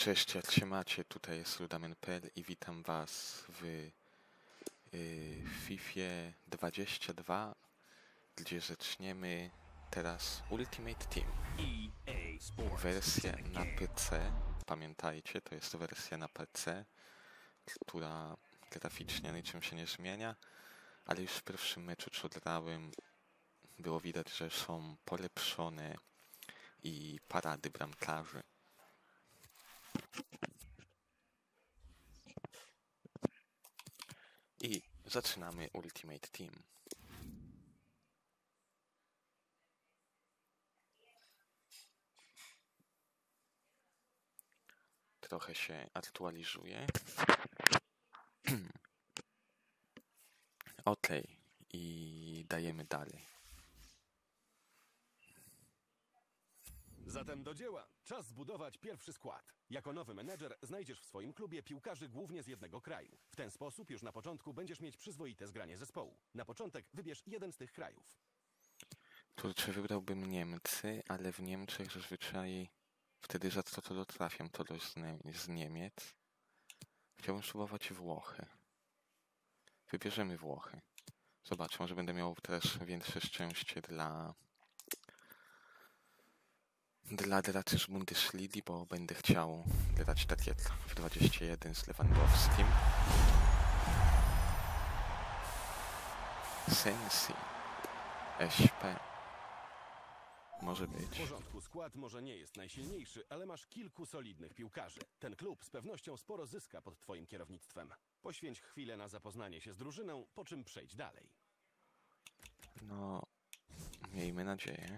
Cześć, jak się macie? Tutaj jest Ludamen.pl i witam was w FIFA 22, gdzie zaczniemy teraz Ultimate Team. Wersję na PC. Pamiętajcie, to jest wersja na PC, która graficznie niczym się nie zmienia, ale już w pierwszym meczu, co grałem, było widać, że są polepszone i parady bramkarzy. I zaczynamy Ultimate Team. Trochę się aktualizuje. OK. I dajemy dalej. Zatem do dzieła. Czas zbudować pierwszy skład. Jako nowy menedżer znajdziesz w swoim klubie piłkarzy głównie z jednego kraju. W ten sposób już na początku będziesz mieć przyzwoite zgranie zespołu. Na początek wybierz jeden z tych krajów. Kurczę, wybrałbym Niemcy, ale w Niemczech zazwyczaj wtedy za co to trafiam, to z Niemiec. Chciałbym spróbować Włochy. Wybierzemy Włochy. Zobaczę, może będę miał też większe szczęście dla graczy z Bundesligi, bo będę chciał grać tak jak w 21 z Lewandowskim. Sensi. SP. Może być. W porządku, skład może nie jest najsilniejszy, ale masz kilku solidnych piłkarzy. Ten klub z pewnością sporo zyska pod twoim kierownictwem. Poświęć chwilę na zapoznanie się z drużyną, po czym przejdź dalej. No, miejmy nadzieję.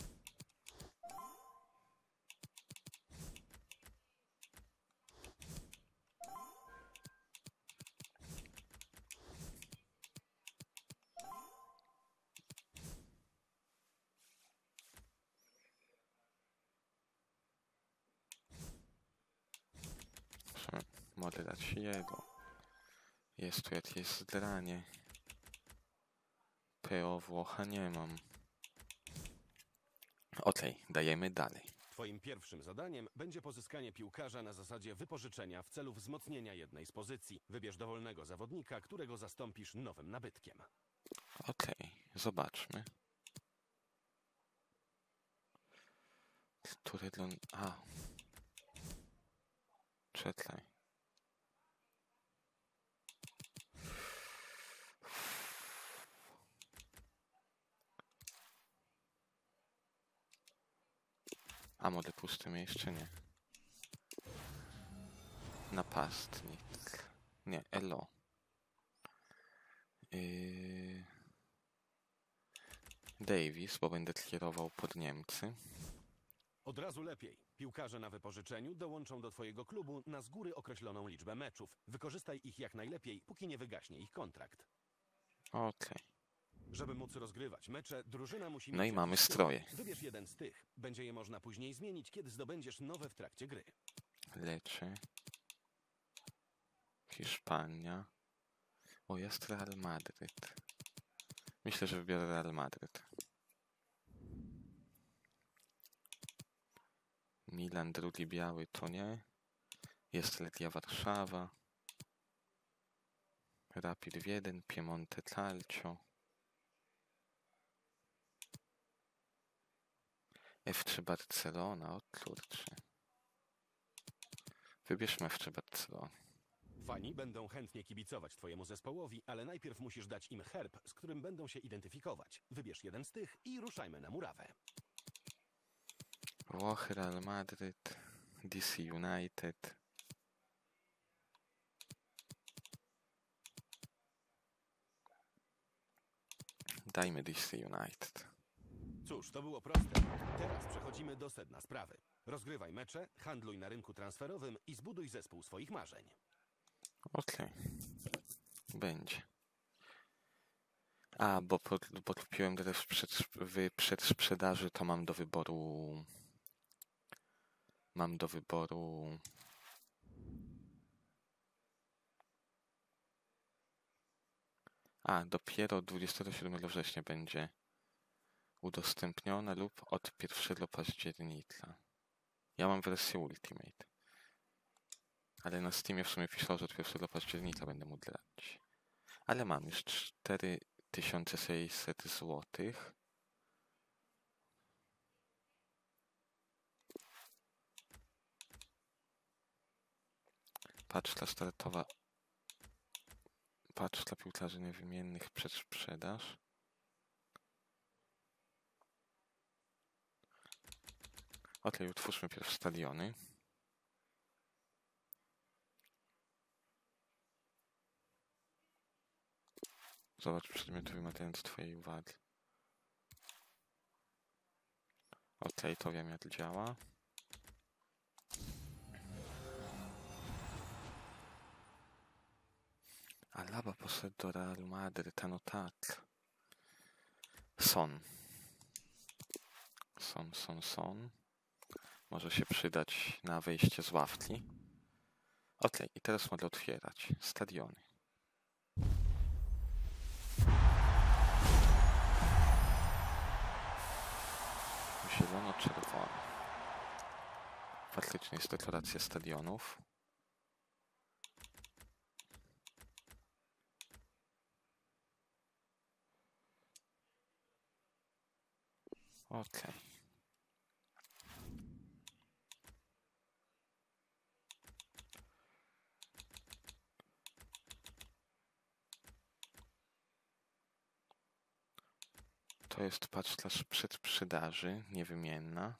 Mogę dać jego. Jest tu jakieś zgranie. PO Włocha nie mam. Okej, dajemy dalej. Twoim pierwszym zadaniem będzie pozyskanie piłkarza na zasadzie wypożyczenia w celu wzmocnienia jednej z pozycji. Wybierz dowolnego zawodnika, którego zastąpisz nowym nabytkiem. Okej, zobaczmy. Który dla... A. Czekaj. A może puste miejsce? Nie. Napastnik. Nie, Elo. Davis, bo będę kierował pod Niemcy. Od razu lepiej. Piłkarze na wypożyczeniu dołączą do twojego klubu na z góry określoną liczbę meczów. Wykorzystaj ich jak najlepiej, póki nie wygaśnie ich kontrakt. Okej. Żeby móc rozgrywać mecze, drużyna musi No mieć i mamy jakiś stroje. styl. Wybierz jeden z tych. Będzie je można później zmienić, kiedy zdobędziesz nowe w trakcie gry. Leczy. Hiszpania. O, jest Real Madryt. Myślę, że wybiorę Real Madryt. Milan, drugi biały, to nie. Jest Legia Warszawa. Rapid Wiedeń, Piemonte Calcio. FC Barcelona, o kurczę. Wybierzmy FC Barcelona. Fani będą chętnie kibicować twojemu zespołowi, ale najpierw musisz dać im herb, z którym będą się identyfikować. Wybierz jeden z tych i ruszajmy na murawę. Włochy, Real Madryt, DC United. Dajmy DC United. Cóż, to było proste. Teraz przechodzimy do sedna sprawy. Rozgrywaj mecze, handluj na rynku transferowym i zbuduj zespół swoich marzeń. Okej. Będzie. A, bo kupiłem teraz w przedsprzedaży, to mam do wyboru... A, dopiero 27 września będzie udostępniona lub od 1 października. Ja mam wersję Ultimate. Ale na Steamie w sumie pisało, że od 1 października będę mógł grać. Ale mam już 4600 złotych. Paczka startowa. Paczka piłkarzy niewymiennych przed sprzedaż. Okej, utwórzmy pierw stadiony. Zobacz przedmioty wymagające twojej uwagi. Okej, to wiem jak działa. Alaba poszedł do Real Madryt, no tak. Son. Może się przydać na wejście z ławki. Okej, i teraz mogę otwierać stadiony. Zielono-czerwony. Faktycznie jest deklaracja stadionów. Okej. To jest paczka przedsprzedaży, niewymienna.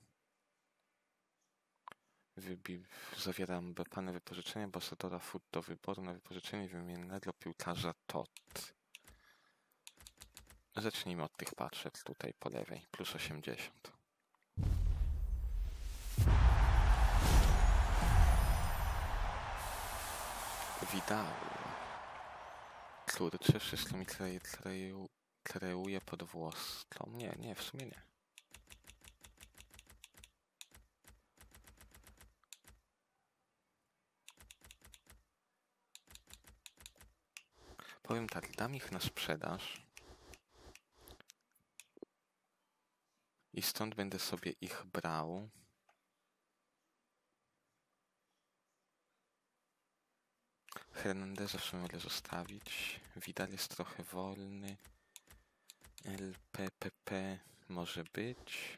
Zawieram plany wypożyczenia ambasadora Food do wyboru na wypożyczenie wymiennego piłkarza TOT. Zacznijmy od tych paczek tutaj po lewej, plus 80. Vidal. Kurczę, wszystko mi kreuje pod włoską. Nie, w sumie nie. Powiem tak, dam ich na sprzedaż i stąd będę sobie ich brał. Hernandeza mogę zostawić. Vidal jest trochę wolny. LPPP może być.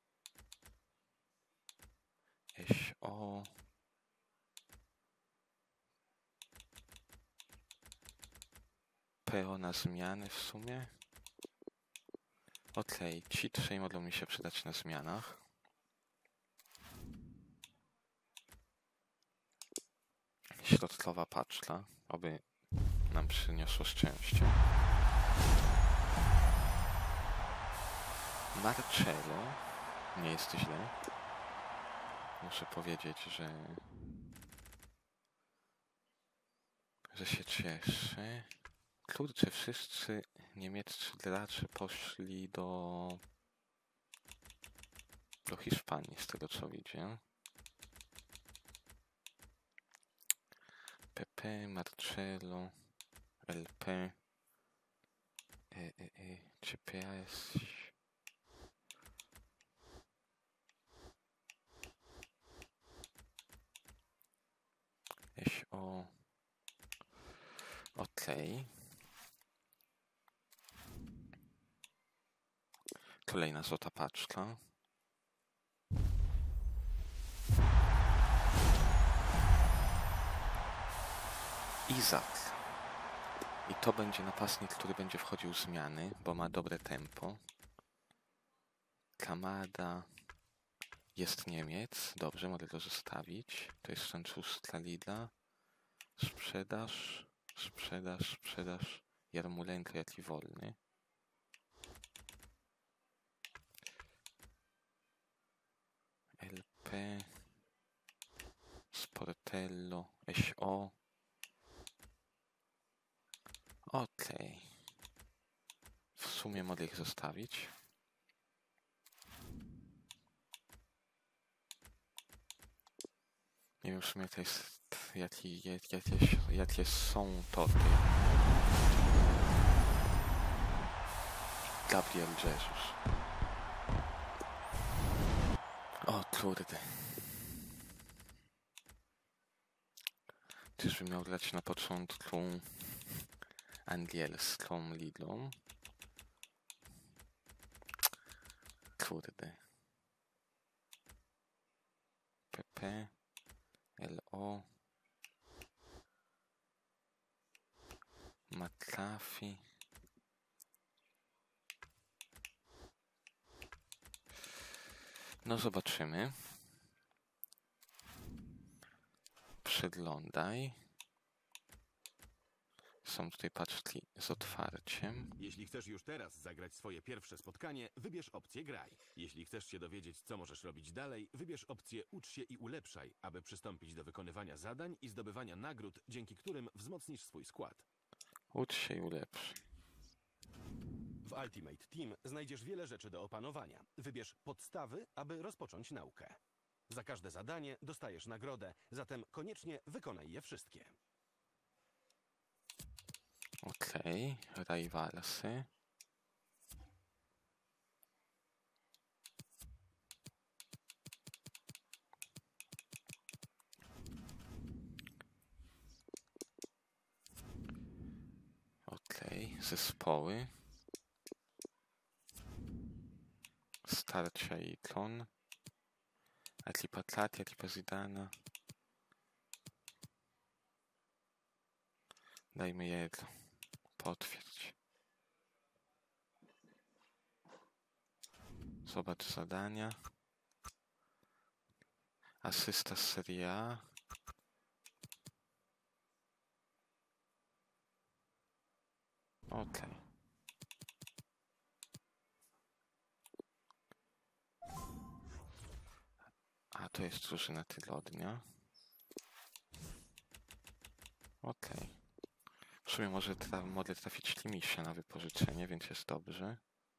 SO. PO na zmiany w sumie. Okej, ci trzej mogą mi się przydać na zmianach. Środkowa paczka, oby nam przyniosło szczęście. Marcelo, nie jest źle. Muszę powiedzieć, że się cieszę. Kurczę, wszyscy niemieccy gracze poszli do Hiszpanii, z tego co widzę. PP, Marcelo, LP, CPS. SO. Okej. Kolejna złota paczka. Izak. I to będzie napastnik, który będzie wchodził w zmiany, bo ma dobre tempo. Kamada. Jest Niemiec. Dobrze, mogę go zostawić. To jest francuska liga. Sprzedaż. Jarmolenko jaki wolny. LP. Sportello. SO. Okej. W sumie mogę ich zostawić. Nie wiem w sumie to jest jakie są toty. Gabriel Jesus. O kurde. Czyżbym miał grać na początku angielską ligą? Kurde. PP, LO, McAfee. No zobaczymy. Przeglądaj. Są tutaj paczki z otwarciem. Jeśli chcesz już teraz zagrać swoje pierwsze spotkanie, wybierz opcję Graj. Jeśli chcesz się dowiedzieć, co możesz robić dalej, wybierz opcję Ucz się i ulepszaj, aby przystąpić do wykonywania zadań i zdobywania nagród, dzięki którym wzmocnisz swój skład. Ucz się i ulepsz. W Ultimate Team znajdziesz wiele rzeczy do opanowania. Wybierz podstawy, aby rozpocząć naukę. Za każde zadanie dostajesz nagrodę, zatem koniecznie wykonaj je wszystkie. Okej, Rivalsy. Okej, zespoły. Starcia ikon. Ekipa Tlati, ekipa Zidana. Dajmy jedno. Potwierdź. Zobacz zadania. Asysta z Serie A. Okej. A to jest drużyna tygodnia. Okej. W sumie mogę trafić Kimisia na wypożyczenie, więc jest dobrze.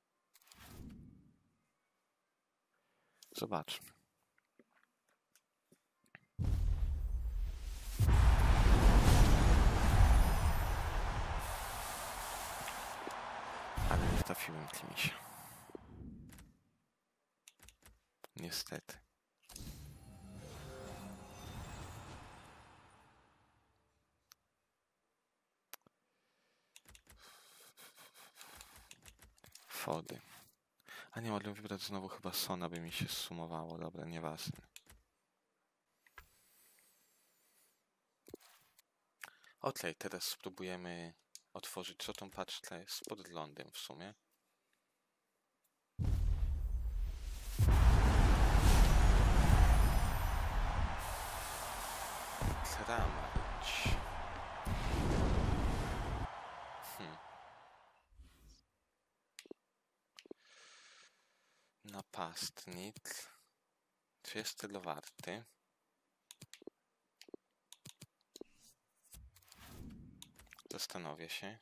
Zobaczmy. Ale nie trafiłem Kimisia. Niestety. Fody. A nie, mogę wybrać znowu chyba Sona, by mi się zsumowało. Dobra, nieważne. Okej, teraz spróbujemy otworzyć co tą paczkę z podglądem w sumie. Kramać. Napastnik. Czy jest tego warty? Zastanowię się.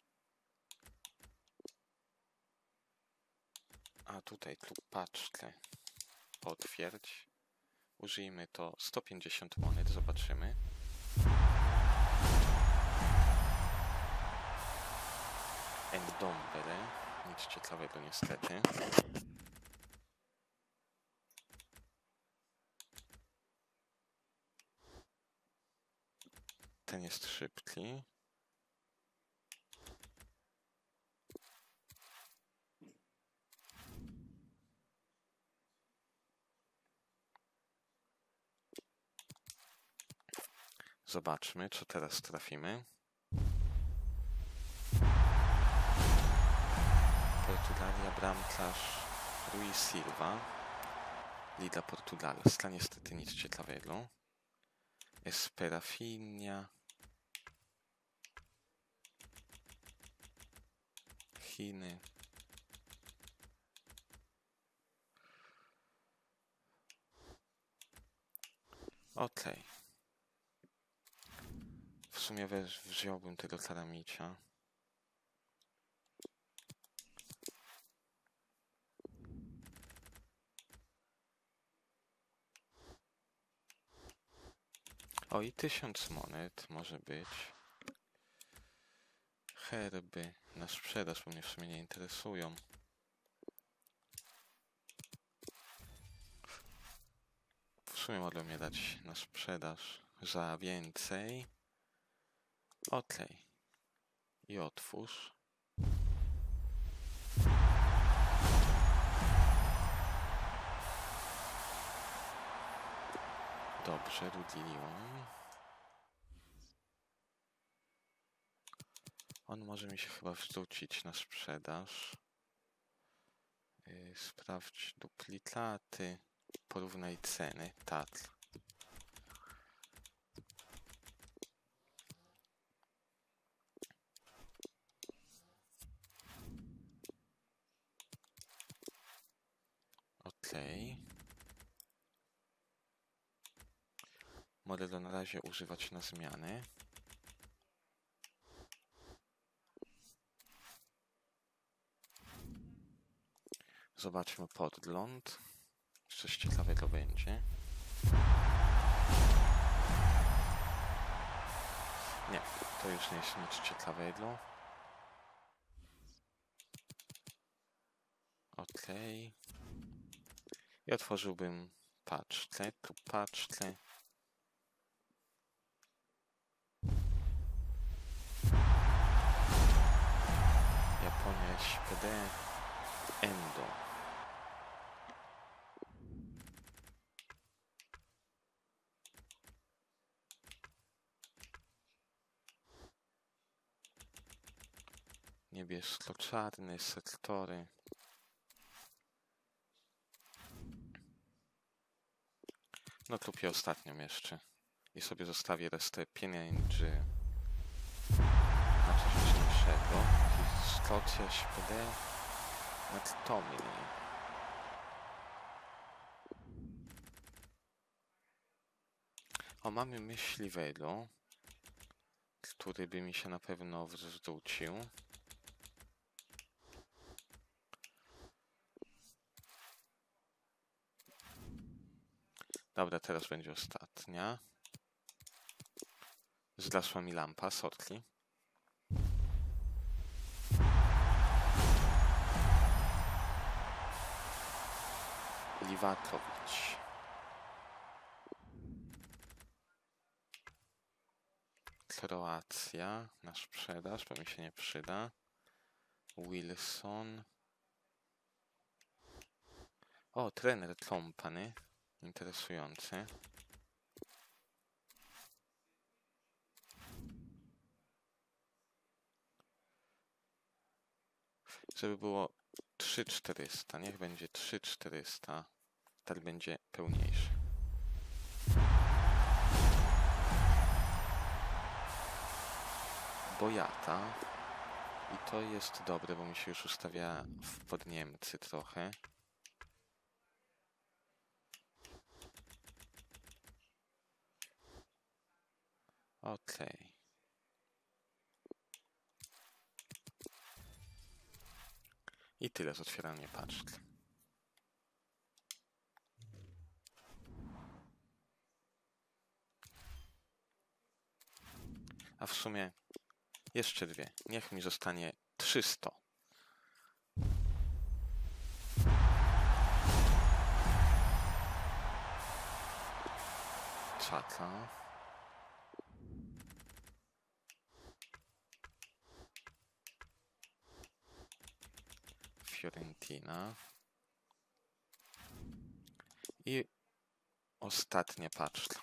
A tutaj klub paczkę. Potwierdź. Użyjmy to 150 monet, zobaczymy. Endombele. Nic ciekawego niestety. Ten jest szybki. Zobaczmy, co teraz trafimy. Portugalia, bramkarz Rui Silva. Liga portugalska, niestety nic ciekawego. Esperafinia. Chiny. Okej. W sumie wziąłbym tego Karamicia. O, i 1000 monet może być. Herby na sprzedaż, bo mnie w sumie nie interesują. W sumie mogą mnie dać na sprzedaż za więcej. Odklej i otwórz. Dobrze, Rudilion. On może mi się chyba wrzucić na sprzedaż. Sprawdź duplikaty. Porównaj ceny. Tatl. Okej. Modelu na razie używać na zmiany. Zobaczmy podgląd. Coś ciekawego będzie. Nie, to już nie jest nic ciekawego. Okej. I otworzyłbym paczkę. Tu paczkę. Japonia SPD. Endo. Niebiesko-czarny, sektory. No kupię ostatnią jeszcze. I sobie zostawię resztę pieniędzy na coś ważniejszego. Szkocja, SPD, Tomlin. O, mamy myśliwego, który by mi się na pewno wrzucił. Dobra, teraz będzie ostatnia. Zgasła mi lampa, sorki. Liwatowicz. Kroacja na sprzedaż, bo mi się nie przyda. Wilson. O, trener Company. Interesujący. Żeby było 3400, niech będzie 3400. Tak będzie pełniejszy. Bojata. I to jest dobre, bo mi się już ustawia pod Niemcy trochę. Okej. I tyle z otwierania paczki. A w sumie jeszcze dwie. Niech mi zostanie 300. Czaka. Fiorentina. I ostatnia paczka.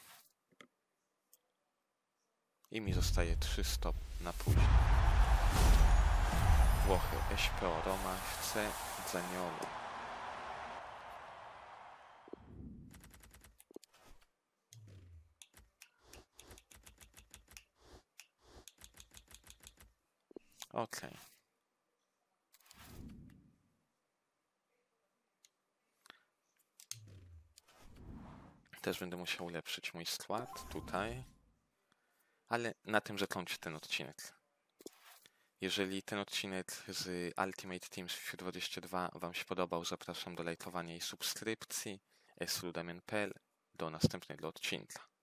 I mi zostaje 300 na później. Włochy, SPO, Roma, FC, Zaniolo. Okej. Też będę musiał ulepszyć mój skład tutaj. Ale na tym zakończę ten odcinek. Jeżeli ten odcinek z Ultimate Team FIFA 22 Wam się podobał, zapraszam do lajkowania i subskrypcji. Damian.pl. Do następnego odcinka.